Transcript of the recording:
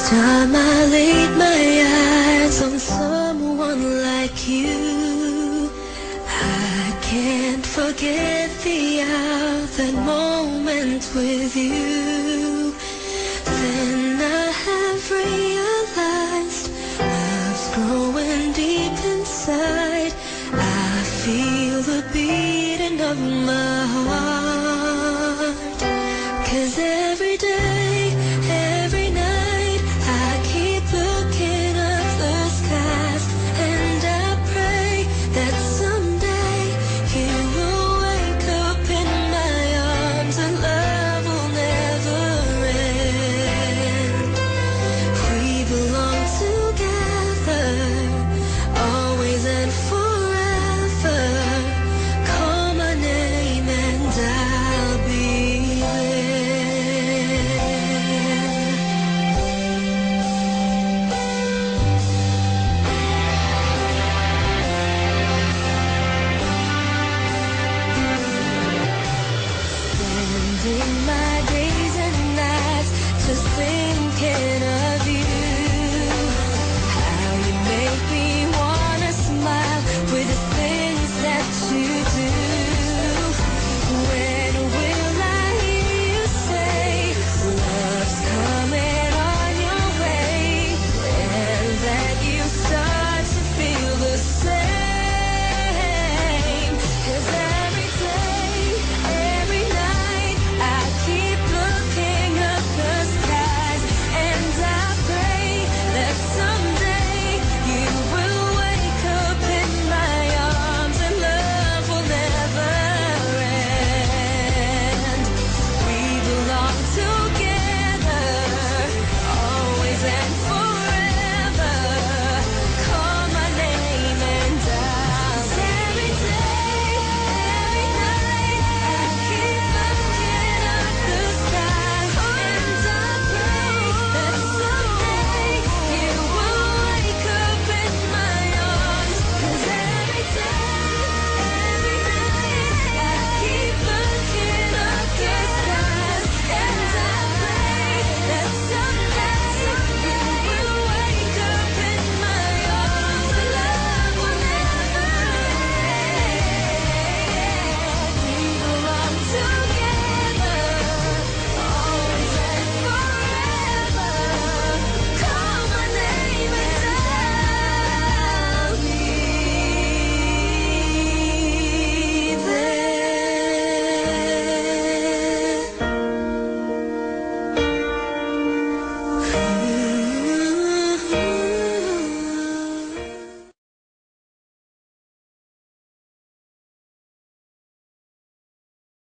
time I laid my eyes on someone like you, I can't forget the hour, that moment with you. Then I have realized love's growing deep inside. I feel the beating of my heart, 'cause every day